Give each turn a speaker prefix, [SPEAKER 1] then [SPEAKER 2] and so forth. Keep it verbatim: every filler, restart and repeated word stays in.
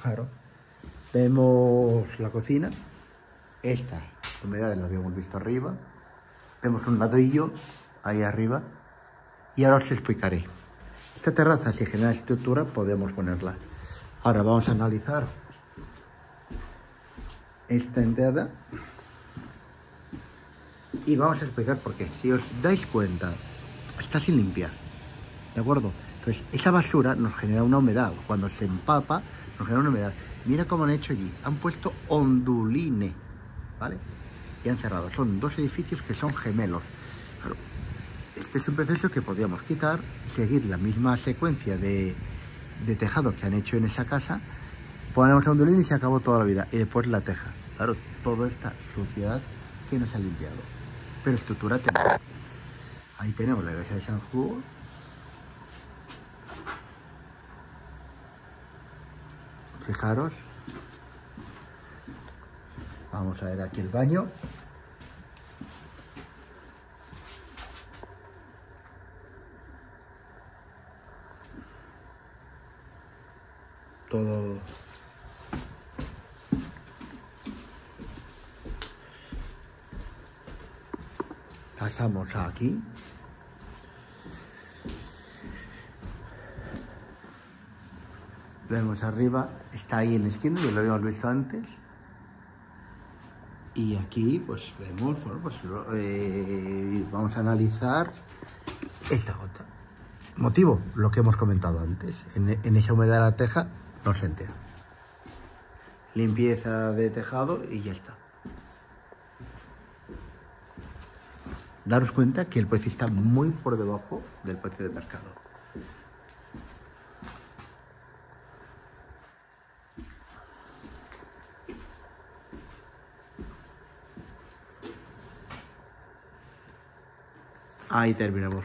[SPEAKER 1] Claro. Vemos la cocina. Esta humedad la habíamos visto arriba. Vemos un ladrillo ahí arriba. Y ahora os explicaré. Esta terraza, si genera estructura, podemos ponerla. Ahora vamos a analizar esta entrada. Y vamos a explicar por qué. Si os dais cuenta, está sin limpiar. ¿De acuerdo? Entonces, esa basura nos genera una humedad. Cuando se empapa, nos genera una humedad. Mira cómo han hecho allí. Han puesto onduline, ¿vale? Y han cerrado. Son dos edificios que son gemelos. Claro, este es un proceso que podríamos quitar, seguir la misma secuencia de, de tejado que han hecho en esa casa. Ponemos onduline y se acabó toda la vida. Y después la teja. Claro, toda esta suciedad que nos ha limpiado. Pero estructura tenemos. Ahí tenemos la iglesia de San Juan. Fijaros. Vamos a ver aquí el baño. Todo pasamos aquí. Vemos arriba, está ahí en la esquina, ya lo habíamos visto antes. Y aquí pues vemos, bueno, pues eh, vamos a analizar esta gota. Motivo, lo que hemos comentado antes. En, en esa humedad de la teja no se entera. Limpieza de tejado y ya está. Daros cuenta que el precio está muy por debajo del precio de mercado. Ahí terminamos.